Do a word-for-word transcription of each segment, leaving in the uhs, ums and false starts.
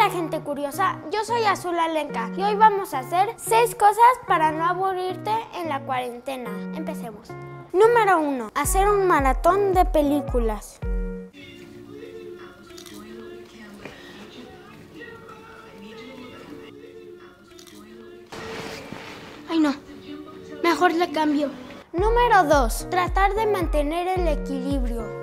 Hola gente curiosa, yo soy Azul Alenka y hoy vamos a hacer seis cosas para no aburrirte en la cuarentena. Empecemos. Número uno. Hacer un maratón de películas. Ay no, mejor le cambio. Número dos. Tratar de mantener el equilibrio.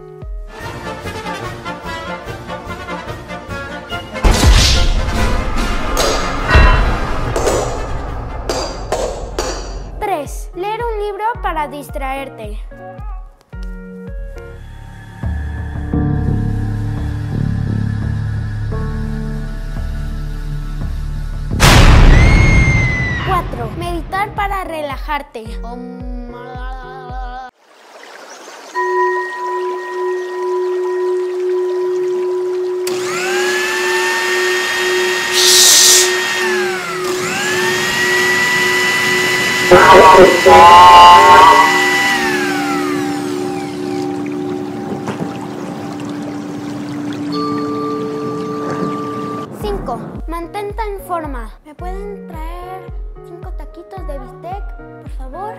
tres. Leer un libro para distraerte. cuatro. Meditar para relajarte. cinco. Mantente en forma. ¿Me pueden traer cinco taquitos de bistec, por favor?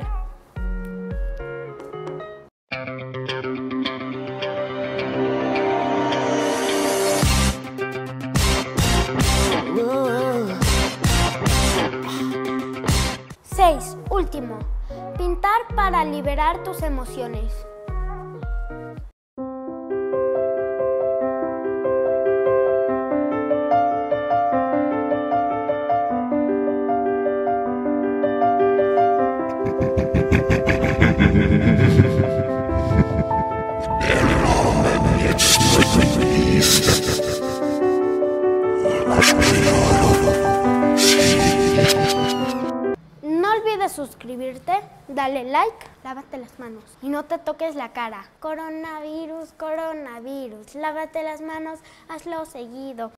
seis. Último. Pintar para liberar tus emociones. No olvides suscribirte, dale like, lávate las manos y no te toques la cara. Coronavirus, coronavirus, lávate las manos, hazlo seguido.